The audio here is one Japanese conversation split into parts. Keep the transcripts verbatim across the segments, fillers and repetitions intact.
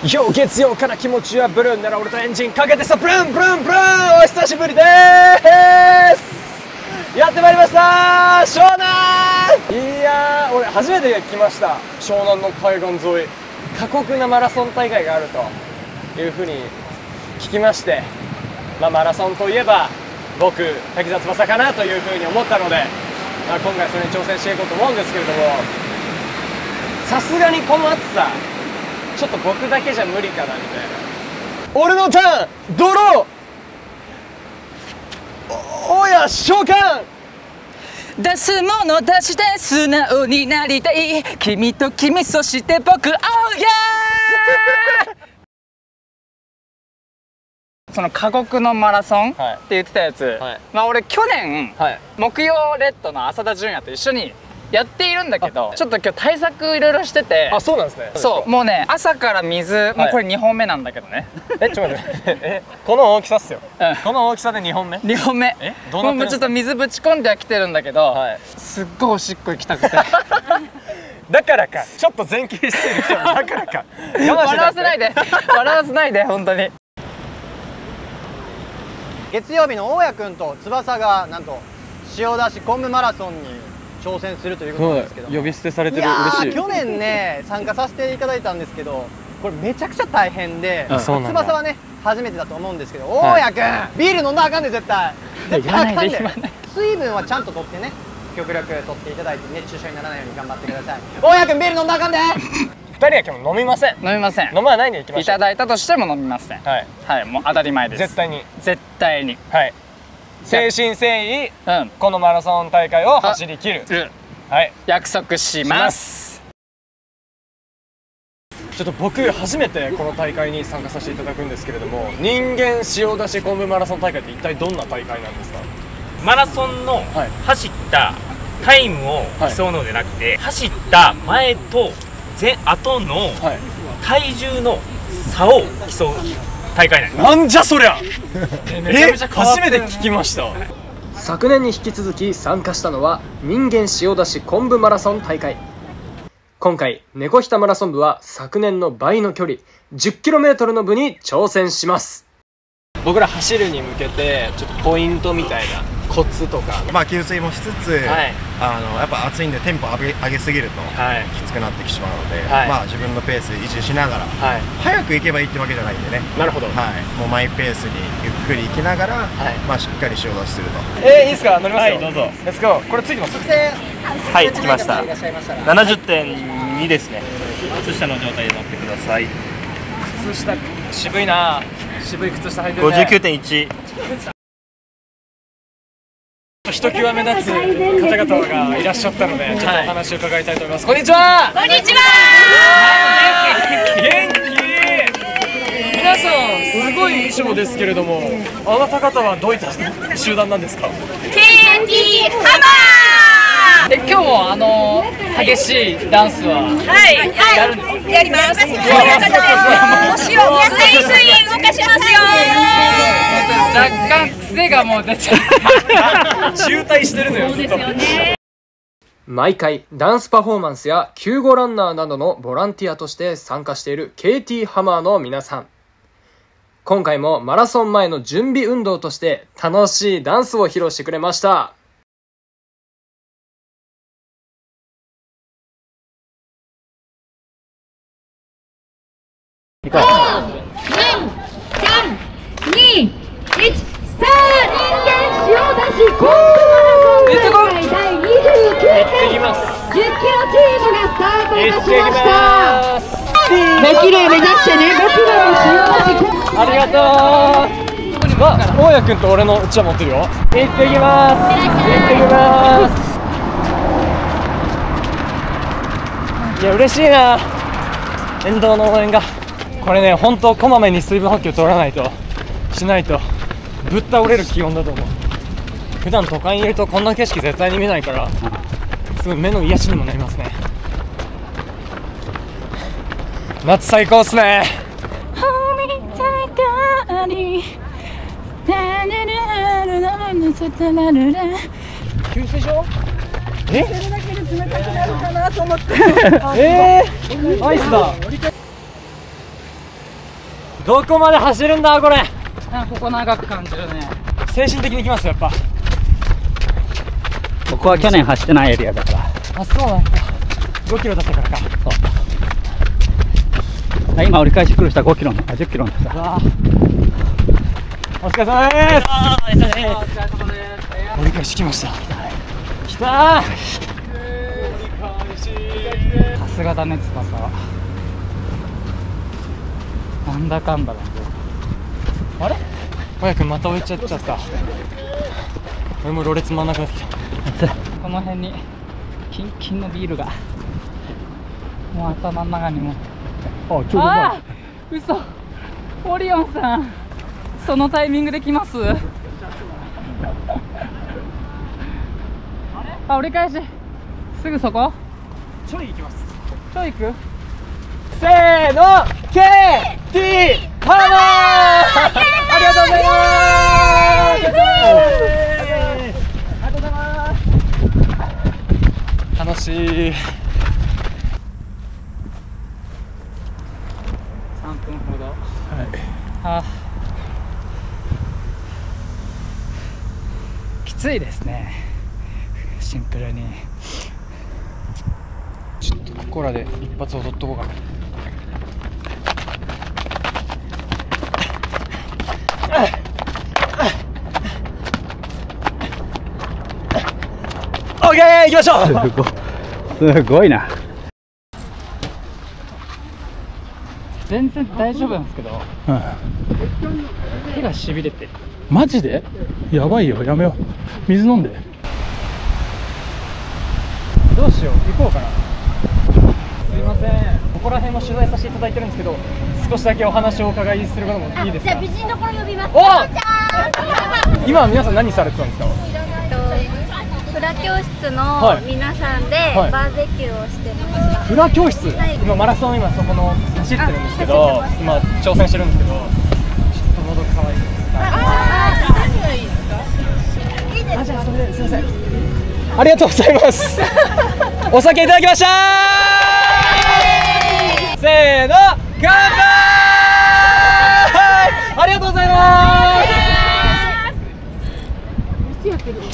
よう月曜から気持ちはブルーンなら俺とエンジンかけてさブルンブルンブルンお久しぶりでーす。やってまいりました湘南。いやー俺初めて来ました。湘南の海岸沿い過酷なマラソン大会があるというふうに聞きまして、まあ、マラソンといえば僕滝沢翼かなというふうに思ったので、まあ、今回それに挑戦していこうと思うんですけれども、さすがにこの暑さちょっと僕だけじゃ無理かなみたいな。俺のターンドロー お, おや召喚出すもの出して素直になりたい君と君そして僕 Oh yeah その過酷のマラソンって言ってたやつ、はい、まあ俺去年、はい、木曜レッドの浅田純也と一緒にやっているんだけど、ちょっと今日対策いろいろしてて。 あ、そうなんですね。 そう、もうね朝から水、もうこれにほんめなんだけどね。 え、ちょっと待って、え、この大きさっすよ。この大きさでにほんめ？にほんめ。え、どうなってるんですか？もうちょっと水ぶち込んではきてるんだけど、すっごいおしっこ行きたくて。だからか、ちょっと前傾してる人だからか。 笑わせないで、笑わせないで本当に。 月曜日の大家君と翼がなんと塩出し昆布マラソンに挑戦するということなんですけど、 呼び捨てされてる。嬉しい。 去年ね参加させていただいたんですけど、これめちゃくちゃ大変で、翼はね初めてだと思うんですけど、大家君ビール飲んだらあかんで絶対。絶対あかんで。水分はちゃんと取ってね、極力取っていただいて熱中症にならないように頑張ってください。大家君ビール飲んだらあかんで。ふたりは今日飲みません。 飲みません。 飲まないでいきましょう。 いただいたとしても飲みません。はいはい、もう当たり前です。 絶対に絶対に。 はい。誠心誠意このマラソン大会を走り切る。はい、 約束します。 ちょっと僕初めてこの大会に参加させていただくんですけれども、人間塩出し昆布マラソン大会って一体どんな大会なんですか？ マラソンの走ったタイムを競うのでなくて、はい、走った前と前後の体重の差を競う大会なんです。 なんじゃそりゃえ、初めて聞きました。昨年に引き続き参加したのは人間塩出し昆布マラソン大会。今回猫ひたマラソン部は昨年の倍の距離 じゅっキロメートル の部に挑戦します。僕ら走るに向けてちょっとポイントみたいなコツとか、 まあ給水もしつつ、はい、あのやっぱ暑いんでテンポ上げ上げすぎるときつくなってきてしまうので、はい、まあ自分のペース維持しながら、はい、早く行けばいいってわけじゃないんでね。なるほど、はい、もうマイペースにゆっくり行きながら、はい、まあしっかり塩出しすると。 えー、いいですか？乗りますよ。 はい、どうぞ。 レッツゴー。これついてます？ はい、つきました。ななじゅってんにですね。靴下の状態で乗ってください。 靴下渋いな。渋い靴下履いてるね。 ごじゅうきゅうてんいち。 ひときわ目立つ方々がいらっしゃったので、ちょっとお話を伺いたいと思います。こんにちは。 こんにちは。 元気。皆さんすごい衣装ですけれども、あなた方はどういった集団なんですか？ ケーティーハマー。 で今日もあの激しいダンスははいやるんですか？ やります。腰を優しい動かしますよ。 若干癖がもう出ちゃう。 渋滞してるのよ。そうですよね。毎回ダンスパフォーマンスや救護ランナーなどのボランティアとして参加している ケーティー ハマーの皆さん、今回もマラソン前の準備運動として楽しいダンスを披露してくれました。 ご、よん、さん、に、いち、さあ人間塩出し昆布マラソン大会だいにじゅうきゅうかいじゅっキロチームがスタートいたしました。ごキロを目指してね。ごキロの塩出し昆布。 ありがとう。あ、大家君と俺のうちわ持ってるよ。行ってきます。行ってきます。いや嬉しいな、沿道の応援が。これね、本当こまめに水分補給取らないとしないとぶっ倒れる気温だと思う。普段都会にいるとこんな景色絶対に見ないから、すごい目の癒しにもなりますね。夏最高っすね。給水所？え？それだけで冷たくなるかなと思って。えー、アイスだ。 どこまで走るんだこれ。 ここ長く感じるね。 精神的にきますよやっぱ。 ここは去年走ってないエリアだから。 あ、そうなんだ。ごキロだったからか。そう。 今折り返し来る人はごキロの、あ、じゅっキロの人だ。 お疲れ様です。お疲れ様です。折り返し来ました。来たー。 さすがだね翼は。なんだかんだだ。 あれ？親くんまた置いちゃっちゃった。俺もろれつまんなくなってきた。 この辺にキンキンのビールがもう頭の中にも。 あ、ちょうどあー、嘘。オリオンさんそのタイミングで来ます。あ、折り返しすぐそこ。 ちょい行きます。 ちょい行く。 せーの ケーティー パワー。ありがとうございます。ありがとうございます。楽しい。 さんぷんほど。はい。あ、きついですね。シンプルに。 ちょっとここらで一発踊っとこうかな。オッケー、行きましょう。 すごい、すごいな。 全然大丈夫なんですけど、うん、手がしびれて。 マジでやばいよ、やめよう。水飲んで。 どうしよう、行こうかな。すいません、ここら辺も取材させていただいてるんですけど、少しだけお話をお伺いすることもいいですか？ じゃあ美人どころ呼びます。 お今皆さん何されてたんですか？ フラ教室の皆さんでバーベキューをしてました。 フラ教室、はい、今マラソン今そこの走ってるんですけど、今挑戦してるんですけど、ちょっと喉乾いてます。ああ、何がいいですか？いいですか？あ、じゃあそれですいません。ありがとうございます。お酒いただきましたー。せーの、乾杯。ありがとうございます。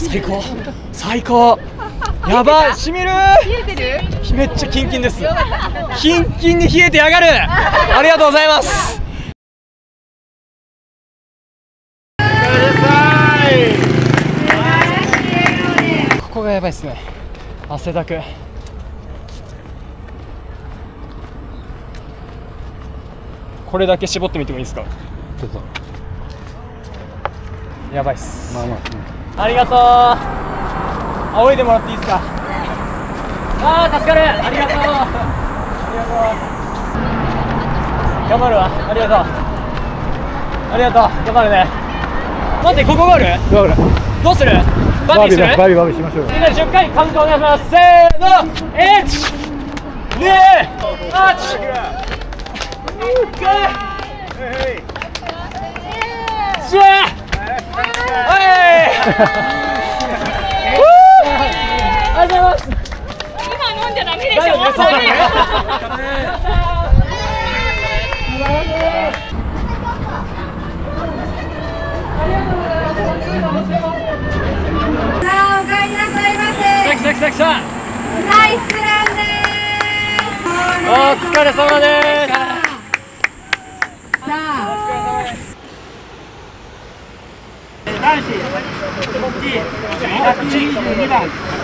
最高、最高。やばい、しみる。冷えてる？めっちゃキンキンです。キンキンに冷えてやがる。ありがとうございます。ここがやばいですね。汗だく。これだけ絞ってみてもいいですか？どうぞ。やばいっす。まあまあ、うん、ありがとう。仰いでもらっていいですか？あー、助かる。ありがとう。ありがとう。頑張るわ。ありがとう。ありがとう。頑張るね。待って、ここゴール？ゴール。どうする？バービーする？バービーバービーしましょう。みんなじゅっかいカウントお願いします。せーの。いち、に、はち、きゅう、じゅう。はい。ありがとうございます。 今飲んじゃダメでしょ。さあ、お帰りなさいませ。 来た来た来た来た。 ナイスランです。 お疲れ様です。 さあ、 男子こっちひゃくにじゅうにばん。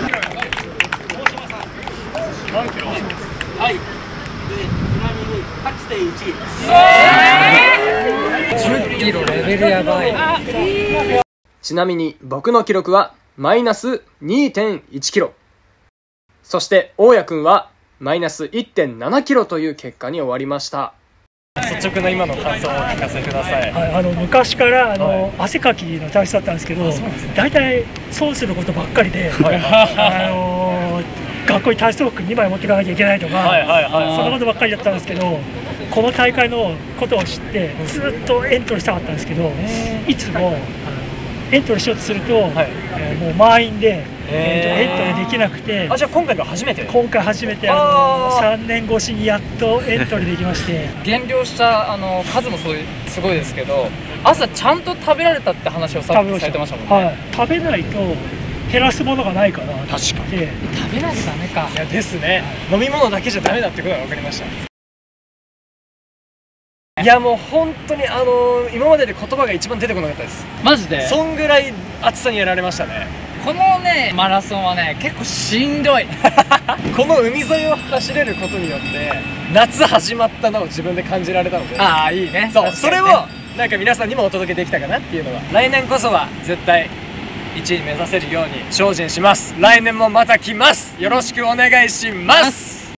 はい。で、ちなみに はちてんいち。 じゅっキロレベルやばい。 ちなみに僕の記録はマイナス にてんいちキロ。そして大家くんはマイナス いってんななキロという結果に終わりました。率直な今の感想をお聞かせください。 はい、あの昔からあの、はい、汗かきの体質だったんですけど、大体損することばっかりで、はい、あのー、学校に体操服にまい持っていかなきゃいけないとか、そんなことばっかりだったんですけど、この大会のことを知ってずっとエントリーしたかったんですけど、いつもエントリーしようとすると、はい、えー、もう満員で、えー、エントリーできなくて。 あ、じゃあ今回が初めて？ 今回初めて、あのさんねん越しにやっとエントリーできまして減量したあの数もすごいですけど、朝ちゃんと食べられたって話をさっきされてましたもんね。 はい、食べないと減らすものがないから。 確かに食べないとダメか。 いやですね、飲み物だけじゃダメだってことが分かりました。いやもう本当にあのー、今までで言葉が一番出てこなかったです。 マジで？ そんぐらい暑さにやられましたね。 このねマラソンはね結構しんどいこの海沿いを走れることによって夏始まったのを自分で感じられたので、 ああいいね。 そう、それをなんか皆さんにもお届けできたかなっていうのは、来年こそは絶対いちい目指せるように精進します。来年もまた来ます。よろしくお願いします。